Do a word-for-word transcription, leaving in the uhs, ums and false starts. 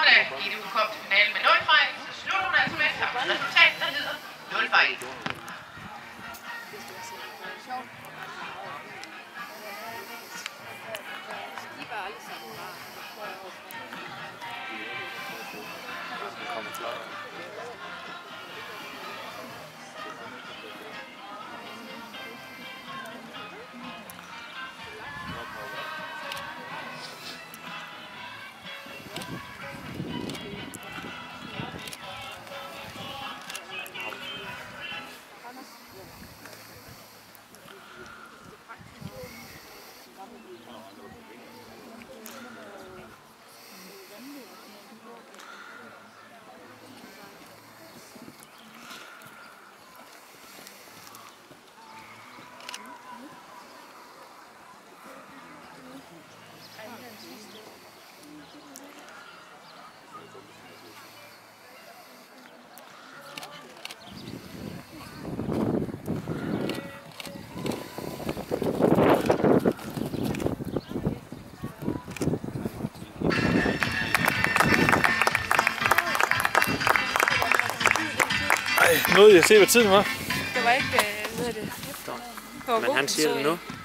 da Gitte kom til finalen med nul fejl, så slutter hun altså med et resultat, der hedder nul fejl. Ej, nåede jeg at se, hvad tiden var? Det var ikke, hvad hedder det? Men han siger det nu.